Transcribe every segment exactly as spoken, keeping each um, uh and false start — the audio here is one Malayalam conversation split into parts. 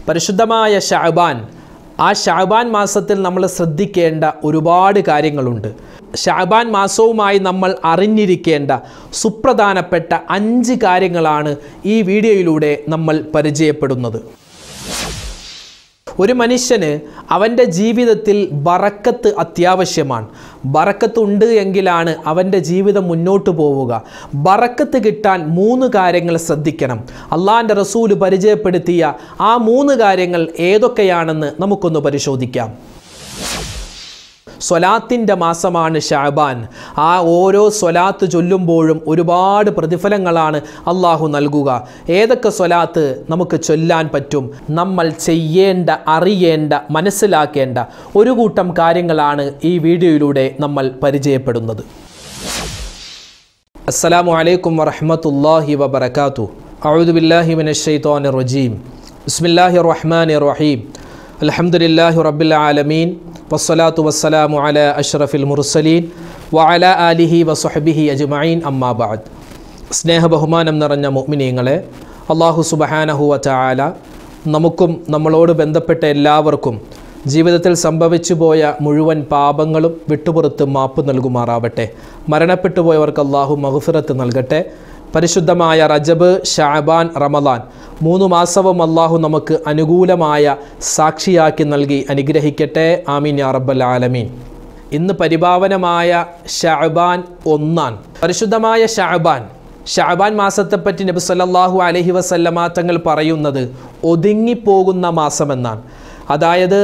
പരിശുദ്ധമായ ശഅബാൻ, ആ ശഅബാൻ മാസത്തിൽ നമ്മൾ ശ്രദ്ധിക്കേണ്ട ഒരുപാട് കാര്യങ്ങളുണ്ട്. ശഅബാൻ മാസവുമായി നമ്മൾ അറിഞ്ഞിരിക്കേണ്ട സുപ്രധാനപ്പെട്ട അഞ്ച് കാര്യങ്ങളാണ് ഈ വീഡിയോയിലൂടെ നമ്മൾ പരിചയപ്പെടുന്നത്. ഒരു മനുഷ്യന് അവൻ്റെ ജീവിതത്തിൽ ബറക്കത്ത് അത്യാവശ്യമാണ്. ബറക്കത്ത് ഉണ്ട് എങ്കിലാണ് അവൻ്റെ ജീവിതം മുന്നോട്ട് പോവുക. ബറക്കത്ത് കിട്ടാൻ മൂന്ന് കാര്യങ്ങൾ ശ്രദ്ധിക്കണം. അള്ളാഹിൻ്റെ റസൂല് പരിചയപ്പെടുത്തിയ ആ മൂന്ന് കാര്യങ്ങൾ ഏതൊക്കെയാണെന്ന് നമുക്കൊന്ന് പരിശോധിക്കാം. സ്വലാത്തിൻ്റെ മാസമാണ് ശഅബാൻ. ആ ഓരോ സ്വലാത്ത് ചൊല്ലുമ്പോഴും ഒരുപാട് പ്രതിഫലങ്ങളാണ് അള്ളാഹു നൽകുക. ഏതൊക്കെ സ്വലാത്ത് നമുക്ക് ചൊല്ലാൻ പറ്റും? നമ്മൾ ചെയ്യേണ്ട, അറിയേണ്ട, മനസ്സിലാക്കേണ്ട ഒരു കൂട്ടം കാര്യങ്ങളാണ് ഈ വീഡിയോയിലൂടെ നമ്മൾ പരിചയപ്പെടുന്നത്. അസ്സലാമു അലൈക്കും വറഹ്മത്തുള്ളാഹി വബറകാതുഹു. അഊദു ബില്ലാഹി മിനശ് ശൈത്വാനിർ റജീം. ബിസ്മില്ലാഹിർ റഹ്മാനിർ റഹീം. അൽഹംദുലില്ലാഹി റബ്ബിൽ ആലമീൻ വസ്സലാത്തു വസ്സലാമു അലാ അഷ്റഫിൽ മുർസലീൻ വഅലാ ആലിഹി വസ്വഹ്ബിഹി അജ്മഈൻ. അമ്മാ ബഅദ്. സ്നേഹ ബഹുമാനം നിറഞ്ഞ മുഅ്മിനീങ്ങളെ, അല്ലാഹു സുബ്ഹാനഹു വ തആല നമുക്കും നമ്മളോട് ബന്ധപ്പെട്ട എല്ലാവർക്കും ജീവിതത്തിൽ സംഭവിച്ചു പോയ മുഴുവൻ പാപങ്ങളും വിട്ടുപുറത്ത് മാപ്പ് നൽകുമാറാവട്ടെ. മരണപ്പെട്ടു പോയവർക്ക് അല്ലാഹു മഗ്ഫിറത്ത് നൽകട്ടെ. പരിശുദ്ധമായ റജബ്, ശഅബാൻ, റമദാൻ മൂന്ന് മാസവും അല്ലാഹു നമുക്ക് അനുകൂലമായ സാക്ഷിയാക്കി നൽകി അനുഗ്രഹിക്കട്ടെ. ആമീൻ യാ റബ്ബൽ ആലമീൻ. ഇന്ന് പരിപാവനമായ ശഅബാൻ ഒന്നാണ്. പരിശുദ്ധമായ ശഅബാൻ ശഅബാൻ മാസത്തെപ്പറ്റി നബി സല്ലല്ലാഹു അലൈഹി വസല്ലമ തങ്ങൾ പറയുന്നത് ഒതുങ്ങിപ്പോകുന്ന മാസമെന്നാണ്. അതായത്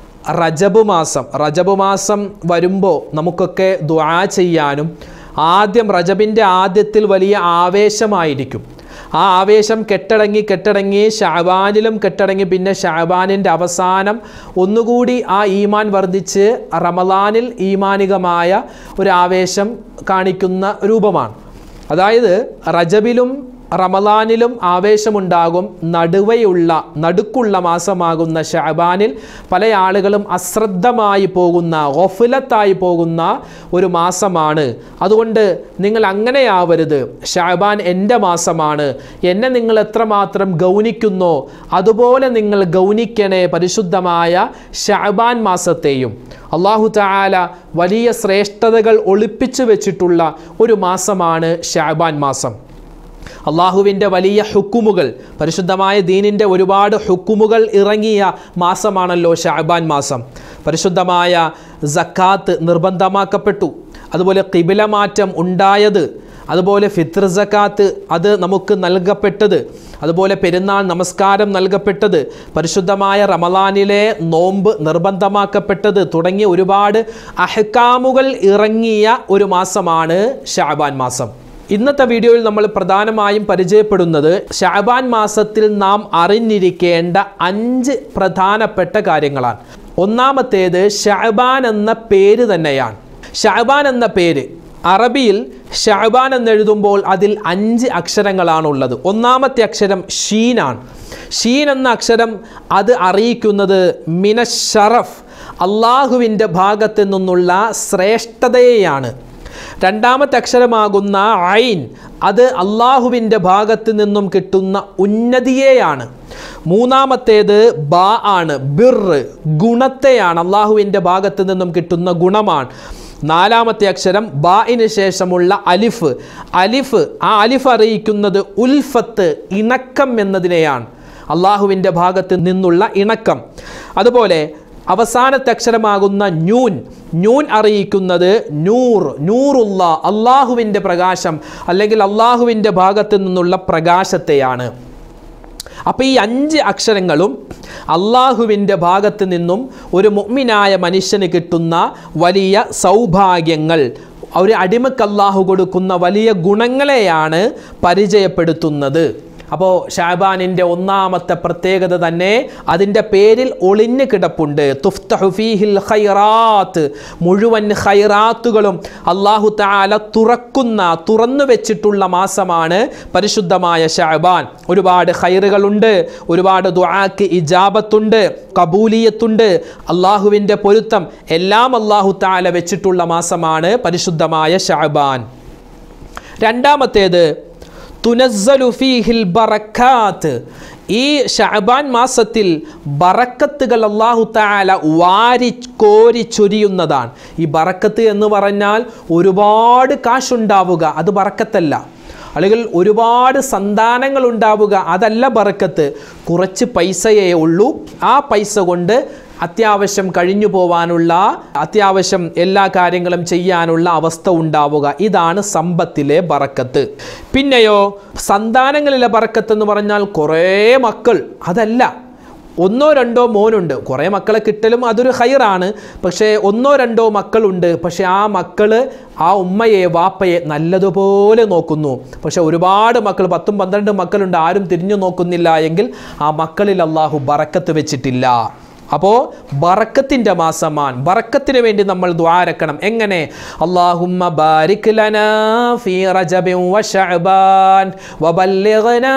റജബ് മാസം റജബ് മാസം വരുമ്പോൾ നമുക്കൊക്കെ ദുആ ചെയ്യാനും ആദ്യം റജബിൻ്റെ ആദ്യത്തിൽ വലിയ ആവേശമായിരിക്കും. ആ ആവേശം കെട്ടടങ്ങി കെട്ടടങ്ങി ശഅബാനിലും കെട്ടടങ്ങി പിന്നെ ശഅബാനിൻ്റെ അവസാനം ഒന്നുകൂടി ആ ഈമാൻ വർദ്ധിച്ച് റമളാനിൽ ഈമാനികമായ ഒരു ആവേശം കാണിക്കുന്ന രൂപമാണ്. അതായത് റജബിലും റമളാനിലും ആവേശമുണ്ടാകും. നടുവയുള്ള നടുക്കുള്ള മാസമാകുന്ന ശഅബാനിൽ പല ആളുകളും അശ്രദ്ധമായി പോകുന്ന, ഗഫലത്തായി പോകുന്ന ഒരു മാസമാണ്. അതുകൊണ്ട് നിങ്ങൾ അങ്ങനെയാവരുത്. ശഅബാൻ എൻ്റെ മാസമാണ്, എന്നെ നിങ്ങൾ എത്രമാത്രം ഗൗനിക്കുന്നോ അതുപോലെ നിങ്ങൾ ഗൗനിക്കണേ പരിശുദ്ധമായ ശഅബാൻ മാസത്തെയും. അല്ലാഹു തആല വലിയ ശ്രേഷ്ഠതകൾ ഒളിപ്പിച്ചു വെച്ചിട്ടുള്ള ഒരു മാസമാണ് ശഅബാൻ മാസം. അള്ളാഹുവിൻ്റെ വലിയ ഹുക്കുമുകൾ, പരിശുദ്ധമായ ദീനിൻ്റെ ഒരുപാട് ഹുക്കുമുകൾ ഇറങ്ങിയ മാസമാണല്ലോ ശഅബാൻ മാസം. പരിശുദ്ധമായ സക്കാത്ത് നിർബന്ധമാക്കപ്പെട്ടു. അതുപോലെ ഖിബില മാറ്റം ഉണ്ടായത്, അതുപോലെ ഫിത്ർ സക്കാത്ത് അത് നമുക്ക് നൽകപ്പെട്ടത്, അതുപോലെ പെരുന്നാൾ നമസ്കാരം നൽകപ്പെട്ടത്, പരിശുദ്ധമായ റമളാനിലെ നോമ്പ് നിർബന്ധമാക്കപ്പെട്ടത് തുടങ്ങിയ ഒരുപാട് അഹ്കാമുകൾ ഇറങ്ങിയ ഒരു മാസമാണ് ശഅബാൻ മാസം. ഇന്നത്തെ വീഡിയോയിൽ നമ്മൾ പ്രധാനമായും പരിചയപ്പെടുന്നത് ശഅബാൻ മാസത്തിൽ നാം അറിഞ്ഞിരിക്കേണ്ട അഞ്ച് പ്രധാനപ്പെട്ട കാര്യങ്ങളാണ്. ഒന്നാമത്തേത് ശഅബാൻ എന്ന പേര് തന്നെയാണ്. ശഅബാൻ എന്ന പേര് അറബിയിൽ ശഅബാൻ എന്നെഴുതുമ്പോൾ അതിൽ അഞ്ച് അക്ഷരങ്ങളാണുള്ളത്. ഒന്നാമത്തെ അക്ഷരം ഷീനാണ്. ഷീൻ എന്ന അക്ഷരം അത് അറിയിക്കുന്നത് മിനശ്ശറഫ്, അള്ളാഹുവിൻ്റെ ഭാഗത്തു നിന്നുള്ള ശ്രേഷ്ഠതയെയാണ്. രണ്ടാമത്തെ അക്ഷരമാകുന്ന ഐൻ അത് അള്ളാഹുവിൻ്റെ ഭാഗത്ത് നിന്നും കിട്ടുന്ന ഉന്നതിയെയാണ്. മൂന്നാമത്തേത് ബാ ആണ്, ബിർ, ഗുണത്തെയാണ്, അള്ളാഹുവിൻ്റെ ഭാഗത്ത് നിന്നും കിട്ടുന്ന ഗുണമാണ്. നാലാമത്തെ അക്ഷരം ബായിന് ശേഷമുള്ള അലിഫ്. അലിഫ് ആ അലിഫ് അറിയിക്കുന്നത് ഉൽഫത്ത്, ഇണക്കം എന്നതിനെയാണ്, അള്ളാഹുവിൻ്റെ ഭാഗത്ത് നിന്നുള്ള ഇണക്കം. അതുപോലെ അവസാനത്തെ അക്ഷരമാകുന്ന ന്യൂൻ, ന്യൂൻ അറിയിക്കുന്നത് നൂർ, നൂറുള്ള, അള്ളാഹുവിൻ്റെ പ്രകാശം അല്ലെങ്കിൽ അള്ളാഹുവിൻ്റെ ഭാഗത്ത് നിന്നുള്ള പ്രകാശത്തെയാണ്. അപ്പോൾ ഈ അഞ്ച് അക്ഷരങ്ങളും അള്ളാഹുവിൻ്റെ ഭാഗത്ത് നിന്നും ഒരു മുഅ്മിനായ മനുഷ്യന് കിട്ടുന്ന വലിയ സൗഭാഗ്യങ്ങൾ, ഒരു അടിമക്ക് അള്ളാഹു കൊടുക്കുന്ന വലിയ ഗുണങ്ങളെയാണ് പരിചയപ്പെടുത്തുന്നത്. അപ്പോൾ ശഅബാനിൻ്റെ ഒന്നാമത്തെ പ്രത്യേകത തന്നെ അതിൻ്റെ പേരിൽ ഒളിഞ്ഞു കിടപ്പുണ്ട്. തുഫ്തഹു ഫീഹിൽ ഖൈറാത്ത്, മുഴുവൻ ഖൈറാത്തുകളും അല്ലാഹു തആല തുറക്കുന്ന തുറന്നു വെച്ചിട്ടുള്ള മാസമാണ് പരിശുദ്ധമായ ശഅബാൻ. ഒരുപാട് ഖൈറുകളുണ്ട്, ഒരുപാട് ദുആക്ക് ഇജാബത്തുണ്ട്, കബൂലിയത്തുണ്ട്, അള്ളാഹുവിൻ്റെ പൊരുത്തം എല്ലാം അല്ലാഹു തആല വെച്ചിട്ടുള്ള മാസമാണ് പരിശുദ്ധമായ ശഅബാൻ. രണ്ടാമത്തേത് തുനസ്സലു ഫീഹിൽ ബറക്കാത്ത്. ഈ ശഅബാൻ മാസത്തിൽ ബറക്കത്തുകൾ അല്ലാഹു തആല വാരി കോരി ചൊരിയുന്നതാണ്. ഈ ബറക്കത്ത് എന്ന് പറഞ്ഞാൽ ഒരുപാട് കാശുണ്ടാവുക, അത് ബറക്കത്തല്ല. അല്ലെങ്കിൽ ഒരുപാട് സന്താനങ്ങൾ ഉണ്ടാവുക, അതല്ല ബറക്കത്ത്. കുറച്ച് പൈസയേ ഉള്ളൂ, ആ പൈസ കൊണ്ട് അത്യാവശ്യം കഴിഞ്ഞു പോവാനുള്ള, അത്യാവശ്യം എല്ലാ കാര്യങ്ങളും ചെയ്യാനുള്ള അവസ്ഥ ഉണ്ടാവുക, ഇതാണ് സമ്പത്തിലെ ബറക്കത്ത്. പിന്നെയോ സന്താനങ്ങളിലെ ബറക്കത്ത് എന്ന് പറഞ്ഞാൽ കുറേ മക്കൾ, അതല്ല. ഒന്നോ രണ്ടോ മോനുണ്ട്, കുറേ മക്കളെ കിട്ടലും അതൊരു ഹൈറാണ്. പക്ഷേ ഒന്നോ രണ്ടോ മക്കളുണ്ട്, പക്ഷേ ആ മക്കൾ ആ ഉമ്മയെ വാപ്പയെ നല്ലതുപോലെ നോക്കുന്നു. പക്ഷേ ഒരുപാട് മക്കൾ, പത്തും പന്ത്രണ്ട് മക്കളുണ്ട്, ആരും തിരിഞ്ഞു നോക്കുന്നില്ല എങ്കിൽ ആ മക്കളിൽ അല്ലാഹു ബറക്കത്ത് വെച്ചിട്ടില്ല. അപ്പോൾ ബറക്കത്തിൻ്റെ മാസമാണ്. ബറക്കത്തിന് വേണ്ടി നമ്മൾ ദുആരക്കണം. എങ്ങനെ? അല്ലാഹുമ്മ ബാരിക് ലനാ ഫീ റജബിൻ വ ശഅബാൻ വബല്ലിഗ്നാ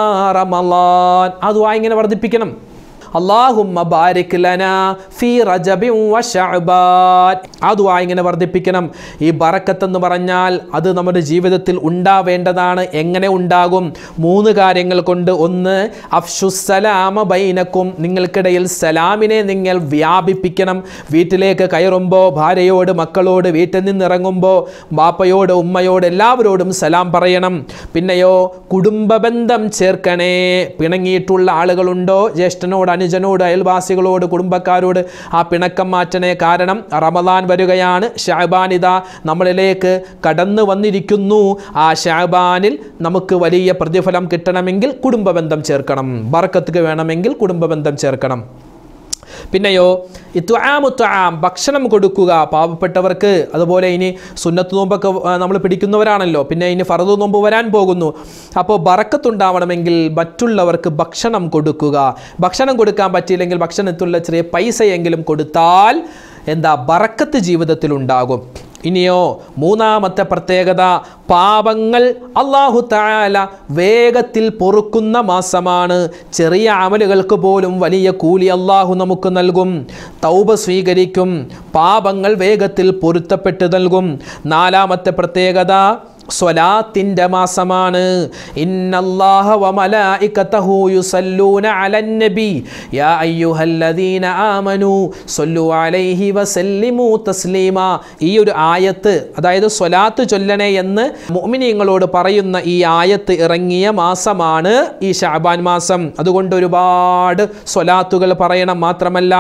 റമളാൻ. ആ ദുആ ഇങ്ങനെ വർദ്ധിപ്പിക്കണം. അല്ലാഹുമ്മ ബാരിക് ലനാ ഫീ റജബിൻ വ ശഅബാൻ. ആ ദുആ ഇങ്ങനെ വർദ്ധിപ്പിക്കണം. ഈ ബറക്കത്ത് എന്ന് പറഞ്ഞാൽ അത് നമ്മുടെ ജീവിതത്തിൽ ഉണ്ടാവേണ്ടതാണ്. എങ്ങനെ ഉണ്ടാകും? മൂന്ന് കാര്യങ്ങൾ കൊണ്ട്. ഒന്ന്, അഫ്ശുസ്സലാമ ബൈനക്കും, നിങ്ങൾക്കിടയിൽ സലാമിനെ നിങ്ങൾ വ്യാപിപ്പിക്കണം. വീട്ടിലേക്ക് കയറുമ്പോൾ ഭാര്യയോട്, മക്കളോട്, വീട്ടിൽ നിന്നിറങ്ങുമ്പോൾ ബാപ്പയോട്, ഉമ്മയോട്, എല്ലാവരോടും സലാം പറയണം. പിന്നെയോ കുടുംബ ബന്ധം ചേർക്കണേ. പിണങ്ങിയിട്ടുള്ള ആളുകളുണ്ടോ? ജ്യേഷ്ഠനോട്, അനുജനോട്, അയൽവാസികളോട്, കുടുംബക്കാരോട് ആ പിണക്കം മാറ്റണേ. കാരണം റമദാൻ വരികയാണ്, ശഅബാൻ ഇതാ നമ്മളിലേക്ക് കടന്നു വന്നിരിക്കുന്നു. ആ ശഅബാനിൽ നമുക്ക് വലിയ പ്രതിഫലം കിട്ടണമെങ്കിൽ കുടുംബ ബന്ധം ചേർക്കണം. ബറക്കത്ത് വേണമെങ്കിൽ കുടുംബ ബന്ധം ചേർക്കണം. പിന്നെയോ ഇത്ആമു ത്വആം, ഭക്ഷണം കൊടുക്കുക പാവപ്പെട്ടവർക്ക്. അതുപോലെ ഇനി സുന്നത്ത് നോമ്പൊക്കെ നമ്മൾ പിടിക്കുന്നവരാണല്ലോ, പിന്നെ ഇനി ഫർദ് നോമ്പ് വരാൻ പോകുന്നു. അപ്പോൾ ബറക്കത്തുണ്ടാവണമെങ്കിൽ മറ്റുള്ളവർക്ക് ഭക്ഷണം കൊടുക്കുക. ഭക്ഷണം കൊടുക്കാൻ പറ്റിയില്ലെങ്കിൽ ഭക്ഷണത്തിലുള്ള ചെറിയ പൈസയെങ്കിലും കൊടുത്താൽ എന്താ ബറക്കത്ത് ജീവിതത്തിൽ ഉണ്ടാകും. ഇനിയോ മൂന്നാമത്തെ പ്രത്യേകത, പാപങ്ങൾ അല്ലാഹു തആല വേഗത്തിൽ പൊറുക്കുന്ന മാസമാണ്. ചെറിയ അമലുകൾക്ക് പോലും വലിയ കൂലി അല്ലാഹു നമുക്ക് നൽകും. തൗബ സ്വീകരിക്കും, പാപങ്ങൾ വേഗത്തിൽ പൊരുത്തപ്പെട്ട് നൽകും. നാലാമത്തെ പ്രത്യേകത സ്വലാത്തിൻ്റെ മാസമാണ്. ഇന്നല്ലാഹ വമലായികതഹു യുസല്ലൂന അലൻ നബി യാ അയ്യുഹല്ലദീന ആമനു സ്വല്ലു അലൈഹി വസല്ലിമു തസ്ലീമാ. ഈ ഒരു ആയത്ത്, അതായത് സ്വലാത്ത് ചൊല്ലണേ എന്ന് മുഅ്മിനീങ്ങളോട് പറയുന്ന ഈ ആയത്ത് ഇറങ്ങിയ മാസമാണ് ഈ ശഅബാൻ മാസം. അതുകൊണ്ട് ഒരുപാട് സ്വലാത്തുകൾ പറയണം. മാത്രമല്ല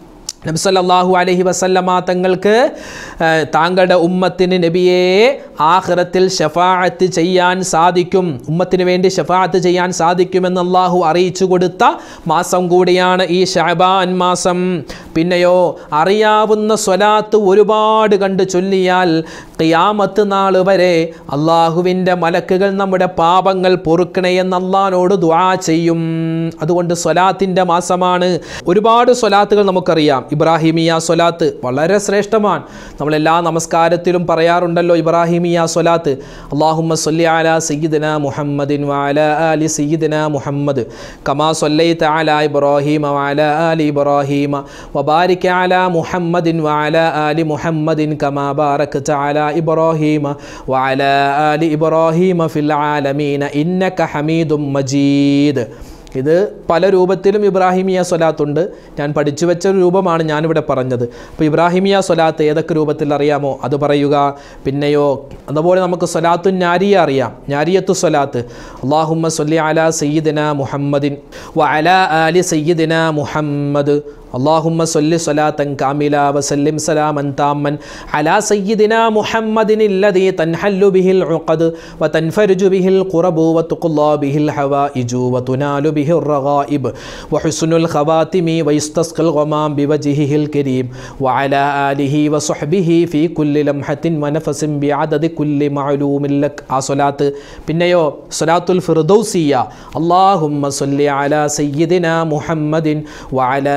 നബി സല്ലല്ലാഹു അലൈഹി വസല്ലമ തങ്ങൾക്ക് താങ്കളുടെ ഉമ്മത്തിന് നബിയെ ആഖിറത്തിൽ ശഫാഅത്ത് ചെയ്യാൻ സാധിക്കും, ഉമ്മത്തിന് വേണ്ടി ശഫാഅത്ത് ചെയ്യാൻ സാധിക്കുമെന്ന് അല്ലാഹു അറിയിച്ചു കൊടുത്ത മാസം കൂടിയാണ് ഈ ശഅബാൻ മാസം. പിന്നെയോ അറിയാവുന്ന സ്വലാത്ത് ഒരുപാട് കണ്ട് ചൊല്ലിയാൽ ഖിയാമത്ത് നാൾ വരെ അള്ളാഹുവിൻ്റെ മലക്കുകൾ നമ്മുടെ പാപങ്ങൾ പൊറുക്കണേ എന്ന് അള്ളാഹിനോട് ദുആ ചെയ്യും. അതുകൊണ്ട് സ്വലാത്തിൻ്റെ മാസമാണ്. ഒരുപാട് സ്വലാത്തുകൾ നമുക്കറിയാം. ഇബ്രാഹിമിയ സ്വലാത്ത് വളരെ ശ്രേഷ്ഠമാണ്. നമ്മളെല്ലാ നമസ്കാരത്തിലും പറയാറുണ്ടല്ലോ ഇബ്രാഹിമിയ സ്വലാത്ത്. അല്ലാഹുമ്മ സ്വല്ലി അലാ സയ്യിദിനാ മുഹമ്മദിൻ വഅലാ ആലി സയ്യിദിനാ മുഹമ്മദ് കമാ സ്വല്ലൈത അലാ ഇബ്രാഹീമ വഅലാ ആലി ഇബ്രാഹീമ വബാരിക് അലാ മുഹമ്മദിൻ വഅലാ ആലി മുഹമ്മദിൻ കമാ ബാരക്ത അലാ ഇബ്രാഹീമ വഅലാ ആലി ഇബ്രാഹീമ ഫിൽ ആലമീന ഇന്നക ഹമീദും മജീദ്. ഇത് പല രൂപത്തിലും ഇബ്രാഹിമിയ സ്വലാത്തുണ്ട്. ഞാൻ പഠിച്ചു വെച്ച ഒരു രൂപമാണ് ഞാനിവിടെ പറഞ്ഞത്. അപ്പോൾ ഇബ്രാഹിമിയ സ്വലാത്ത് ഏതൊക്കെ രൂപത്തിൽ അറിയാമോ അത് പറയുക. പിന്നെയോ അതുപോലെ നമുക്ക് സ്വലാത്തു നാരിയ അറിയാം, നാരിയത്തു സ്വലാത്ത്. അല്ലാഹുമ്മ സ്വല്ലി അലാ സയ്യിദിനാ മുഹമ്മദിൻ വഅലാ ആലി സയ്യിദിനാ മുഹമ്മദ് اللهم صل صلاة كاملة وسلم سلاما تاما على سيدنا محمد الذي تنحل به العقد وتنفرج به القرب وتقضى به الحوائج وتنال به الرغائب وحسن الخواتم ويستسقى الغمام بوجهه الكريم وعلى آله وصحبه في كل لمحة ونفس بعدد كل معلوم لك. ആ സ്വലാത്ത്. പിന്നെയോ സ്വലാത്തുൽ ഫിർദൗസിയ. اللهم صل على سيدنا محمد وعلى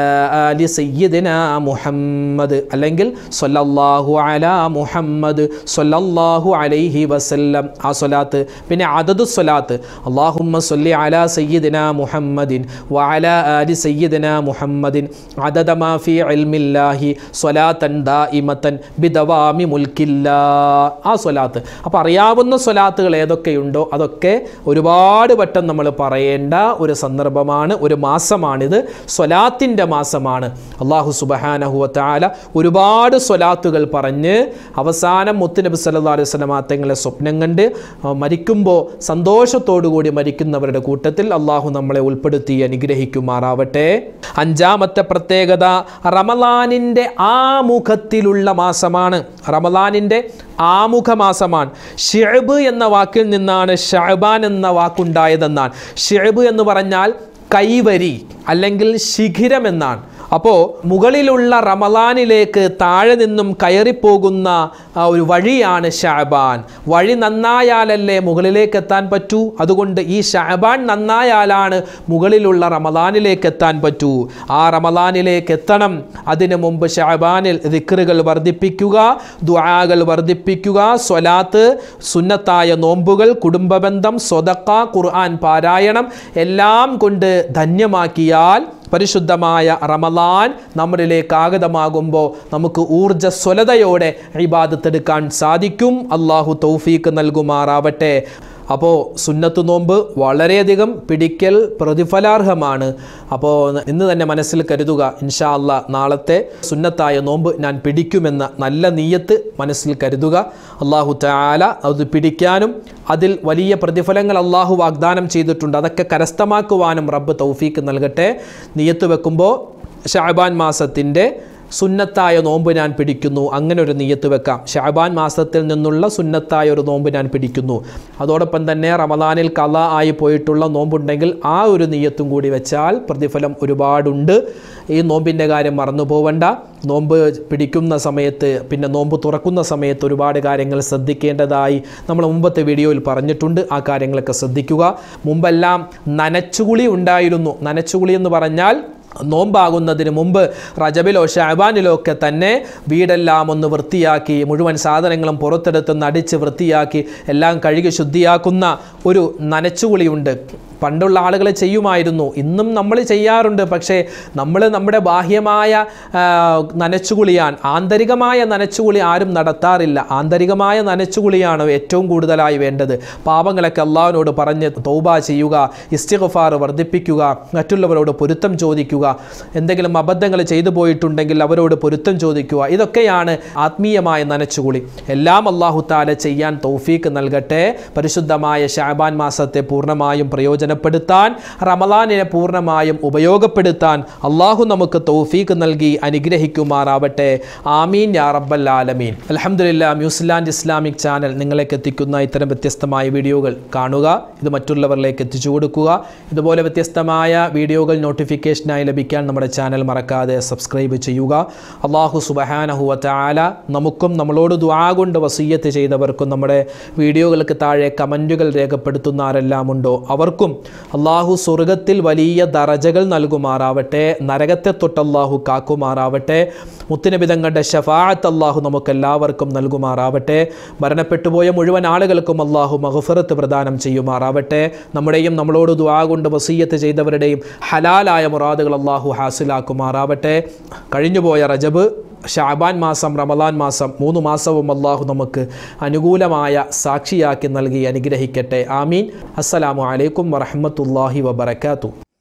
ആലി സയ്യിദിനാ മുഹമ്മദ്, അല്ലെങ്കിൽ സ്വല്ലല്ലാഹു അലാ മുഹമ്മദ് സ്വല്ലല്ലാഹു അലൈഹി വസല്ലം, ആ സ്വലാത്ത്. പിന്നെ അദദു സ്വലാത്ത്, അല്ലാഹുമ്മ സ്വല്ലി അലാ സയ്യിദിനാ മുഹമ്മദിൻ വഅലാ ആലി സയ്യിദിനാ മുഹമ്മദിൻ അദദ മാ ഫീ ഇൽമില്ലാഹി സ്വലാത്തൻ ദായിമത്തൻ ബിദവാമി മുൽക്കില്ലാ, ആ സ്വലാത്ത്. അപ്പോൾ അറിയാവുന്ന സ്വലാത്തുകൾ ഏതൊക്കെയുണ്ടോ അതൊക്കെ ഒരുപാട് വട്ടം നമ്മൾ പറയേണ്ട ഒരു സന്ദർഭമാണ്, ഒരു മാസമാണിത്. സ്വലാത്തിൻ്റെ മാസമാണ്. അല്ലാഹു സുബ്ഹാനഹു വ തആല ഒരുപാട് സ്വലാത്തുകൾ പറഞ്ഞ് അവസാനം മുത്തുനബി സല്ലല്ലാഹു അലൈഹി വസല്ലം തങ്ങളെ സ്വപ്നം കണ്ട് മരിക്കുമ്പോൾ സന്തോഷത്തോടുകൂടി മരിക്കുന്നവരുടെ കൂട്ടത്തിൽ അള്ളാഹു നമ്മളെ ഉൾപ്പെടുത്തി അനുഗ്രഹിക്കുമാറാവട്ടെ. അഞ്ചാമത്തെ പ്രത്യേകത റമളാനിൻ്റെ ആമുഖത്തിലുള്ള മാസമാണ്. റമളാനിൻ്റെ ആമുഖ മാസമാണ്. ഷിഅബ് എന്ന വാക്കിൽ നിന്നാണ് ഷഅബാൻ എന്ന വാക്കുണ്ടായതെന്നാണ്. ഷിഅബ് എന്ന് പറഞ്ഞാൽ കൈവരി അല്ലെങ്കിൽ ശിഖിരം എന്നാണ്. അപ്പോൾ മുകളിലുള്ള റമളാനിലേക്ക് താഴെ നിന്നും കയറിപ്പോകുന്ന ഒരു വഴിയാണ് ഷഅബാൻ. വഴി നന്നായാലല്ലേ മുകളിലേക്ക് എത്താൻ പറ്റൂ. അതുകൊണ്ട് ഈ ഷഅബാൻ നന്നായാലാണ് മുകളിലുള്ള റമളാനിലേക്ക് എത്താൻ പറ്റൂ. ആ റമളാനിലേക്ക് എത്തണം. അതിനു മുമ്പ് ഷഅബാനിൽ ദിക്റുകൾ വർദ്ധിപ്പിക്കുക, ദുആകൾ വർദ്ധിപ്പിക്കുക, സ്വലാത്ത്, സുന്നത്തായ നോമ്പുകൾ, കുടുംബബന്ധം, സ്വദഖ, ഖുർആൻ പാരായണം എല്ലാം കൊണ്ട് ധന്യമാക്കിയാൽ പരിശുദ്ധമായ റമളാൻ നമ്മളിലേക്ക് ആഗതമാകുമ്പോൾ നമുക്ക് ഊർജ്ജസ്വലതയോടെ ഇബാദത്തെടുക്കാൻ സാധിക്കും. അള്ളാഹു തൗഫീക്ക് നൽകുമാറാവട്ടെ. അപ്പോൾ സുന്നത്ത് നോമ്പ് വളരെയധികം പിടിക്കൽ പ്രതിഫലാർഹമാണ്. അപ്പോൾ ഇന്ന് തന്നെ മനസ്സിൽ കരുതുക, ഇൻഷാ അല്ലാ നാളത്തെ സുന്നത്തായ നോമ്പ് ഞാൻ പിടിക്കുമെന്ന നല്ല നിയ്യത്ത് മനസ്സിൽ കരുതുക. അല്ലാഹു തആല അത് പിടിക്കാനും അതിൽ വലിയ പ്രതിഫലങ്ങൾ അള്ളാഹു വാഗ്ദാനം ചെയ്തിട്ടുണ്ട്. അതൊക്കെ കരസ്ഥമാക്കുവാനും റബ്ബ് തൗഫീക്ക് നൽകട്ടെ. നിയ്യത്ത് വെക്കുമ്പോൾ ശഅബാൻ മാസത്തിൻ്റെ സുന്നത്തായ നോമ്പ് ഞാൻ പിടിക്കുന്നു, അങ്ങനെ ഒരു നിയ്യത്ത് വെക്കാം. ശഅബാൻ മാസത്തിൽ നിന്നുള്ള സുന്നത്തായ ഒരു നോമ്പ് ഞാൻ പിടിക്കുന്നു. അതോടൊപ്പം തന്നെ റമളാനിൽ ഖളാ ആയി പോയിട്ടുള്ള നോമ്പുണ്ടെങ്കിൽ ആ ഒരു നിയ്യത്തും കൂടി വെച്ചാൽ പ്രതിഫലം ഒരുപാടുണ്ട്. ഈ നോമ്പിൻ്റെ കാര്യം മറന്നു പോവണ്ട. നോമ്പ് പിടിക്കുന്ന സമയത്ത് പിന്നെ നോമ്പ് തുറക്കുന്ന സമയത്ത് ഒരുപാട് കാര്യങ്ങൾ ശ്രദ്ധിക്കേണ്ടതായി നമ്മൾ മുമ്പത്തെ വീഡിയോയിൽ പറഞ്ഞിട്ടുണ്ട്. ആ കാര്യങ്ങളൊക്കെ ശ്രദ്ധിക്കുക. മുമ്പെല്ലാം നനച്ചുകുളി ഉണ്ടായിരുന്നു. നനച്ചുകുളി എന്ന് പറഞ്ഞാൽ നോമ്പാകുന്നതിന് മുമ്പ് റജബിലോ ശഅബാനിലോ ഒക്കെ തന്നെ വീടെല്ലാം ഒന്ന് വൃത്തിയാക്കി മുഴുവൻ സാധനങ്ങളും പുറത്തെടുത്ത് അടിച്ച് വൃത്തിയാക്കി എല്ലാം കഴുകി ശുദ്ധിയാക്കുന്ന ഒരു നനച്ചുകുളിയുണ്ട്. പണ്ടുള്ള ആളുകൾ ചെയ്യുമായിരുന്നു, ഇന്നും നമ്മൾ ചെയ്യാറുണ്ട്. പക്ഷേ നമ്മൾ നമ്മുടെ ബാഹ്യമായ നനച്ചുകുളിയാണ്, ആന്തരികമായ നനച്ചുകുളി ആരും നടത്താറില്ല. ആന്തരികമായ നനച്ചുകുളിയാണ് ഏറ്റവും കൂടുതലായി വേണ്ടത്. പാപങ്ങളൊക്കെ അള്ളാഹുവിനോട് പറഞ്ഞ് തൗബ ചെയ്യുക, ഇസ്തിഗ്ഫാർ വർദ്ധിപ്പിക്കുക, മറ്റുള്ളവരോട് പൊരുത്തം ചോദിക്കുക, എന്തെങ്കിലും അബദ്ധങ്ങൾ ചെയ്തു പോയിട്ടുണ്ടെങ്കിൽ അവരോട് പൊരുത്തം ചോദിക്കുക. ഇതൊക്കെയാണ് ആത്മീയമായ നനച്ചുകുളി. എല്ലാം അള്ളാഹു തആല ചെയ്യാൻ തൗഫീക്ക് നൽകട്ടെ. പരിശുദ്ധമായ ശഅബാൻ മാസത്തെ പൂർണ്ണമായും പ്രയോജനം പ്പെടുത്താൻ, റമളാനിനെ പൂർണ്ണമായും ഉപയോഗപ്പെടുത്താൻ അള്ളാഹു നമുക്ക് തൗഫീക്ക് നൽകി അനുഗ്രഹിക്കുമാറാവട്ടെ. ആമീൻ യാ റബ്ബൽ ആലമീൻ. അൽഹംദുലില്ലാഹ്, ന്യൂസിലാൻഡ് ഇസ്ലാമിക് ചാനൽ നിങ്ങളിലേക്ക് എത്തിക്കുന്ന ഇത്തരം വ്യത്യസ്തമായ വീഡിയോകൾ കാണുക, ഇത് മറ്റുള്ളവരിലേക്ക് എത്തിച്ചു കൊടുക്കുക. ഇതുപോലെ വ്യത്യസ്തമായ വീഡിയോകൾ നോട്ടിഫിക്കേഷനായി ലഭിക്കാൻ നമ്മുടെ ചാനൽ മറക്കാതെ സബ്സ്ക്രൈബ് ചെയ്യുക. അള്ളാഹു സുബ്ഹാനഹു വ തആല നമുക്കും നമ്മളോട് ദുആ കൊണ്ട് വസിയ്യത്ത് ചെയ്തവർക്കും നമ്മുടെ വീഡിയോകൾക്ക് താഴെ കമൻറ്റുകൾ രേഖപ്പെടുത്തുന്ന ആരെല്ലാം ഉണ്ടോ അവർക്കും അള്ളാഹു സ്വർഗത്തിൽ വലിയ ദറജകൾ നൽകുമാറാവട്ടെ. നരകത്തെ തൊട്ട് അള്ളാഹു കാക്കുമാറാവട്ടെ. മുത്തുനബി തങ്ങളുടെ ശഫാഅത്ത് അള്ളാഹു നമുക്കെല്ലാവർക്കും നൽകുമാറാവട്ടെ. മരണപ്പെട്ടുപോയ മുഴുവൻ ആളുകൾക്കും അള്ളാഹു മഗ്ഫിറത്ത് പ്രദാനം ചെയ്യുമാറാവട്ടെ. നമ്മുടെയും നമ്മളോട് ദുആ കൊണ്ട് വസിയ്യത്ത് ചെയ്തവരുടെയും ഹലാലായ മുറാദുകൾ അള്ളാഹു ഹാസിലാക്കുമാറാവട്ടെ. കഴിഞ്ഞുപോയ റജബ്, ശഅബാൻ മാസം, റമളാൻ മാസം, മൂന്ന് മാസവും അള്ളാഹു നമുക്ക് അനുകൂലമായ സാക്ഷിയാക്കി നൽകി അനുഗ്രഹിക്കട്ടെ. ആമീൻ. അസ്സലാമു അലൈക്കും വറഹ്മത്തുള്ളാഹി വബറകാതുഹു.